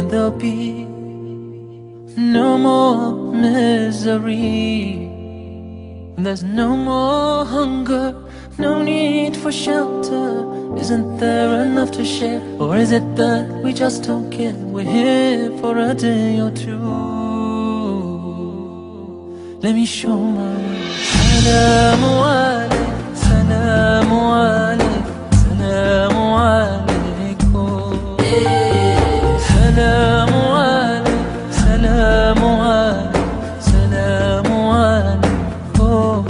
there'll be no more misery. There's no more hunger, no need for shelter. Isn't there enough to share? Or is it that we just don't care? We're here for a day or two. Let me show my way. Salamu alayk, salamu alayk, salamu alaykum. Salamu alayk, salamu alayk, salamu alaykum.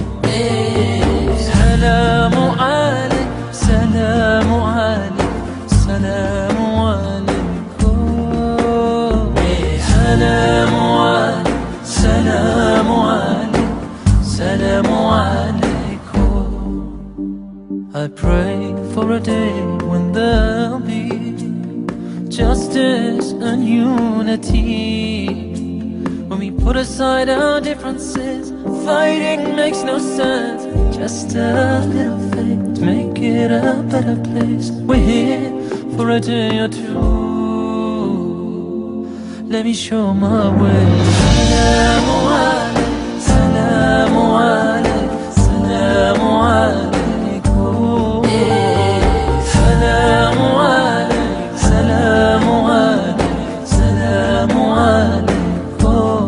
Salamu alayk, salamu alayk, salamu alaykum. Salamu alayk, salamu alayk, salamu alaykum. I pray for a day when there'll be justice and unity. When we put aside our differences, fighting makes no sense. Just a little faith to make it a better place. We're here for a day or two. Let me show my way. Salamu alayk, salamu alayk, salamu alaykum. Salamu alayk, salamu alayk, salamu alaykum.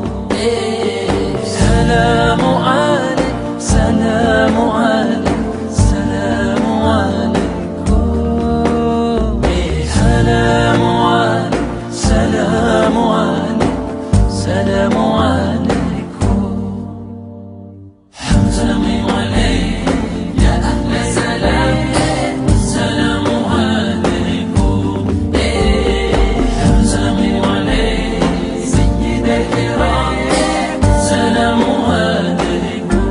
Salamu alayk, salamu alayk, salamu alaykum. Salamu alayk, salamu alayk, salamu alaykum. Salamu alayk, ya ahla salam. Salamu alaykum. Salamu alayk, sayyid al-kiram. Salamu alaykum.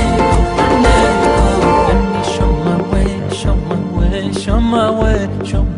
Show my way, show